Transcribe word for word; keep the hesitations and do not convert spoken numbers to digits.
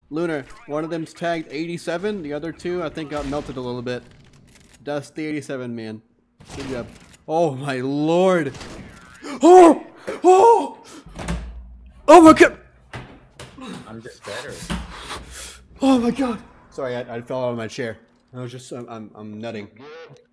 Lunar, one of them's tagged eighty-seven. The other two, I think, got melted a little bit. Dusty eighty-seven, man. Good job. Oh my lord. Oh! Oh! Oh my god! I'm just better. Oh my god! Sorry, I, I fell out of my chair. I was just, I'm, I'm, I'm nutting.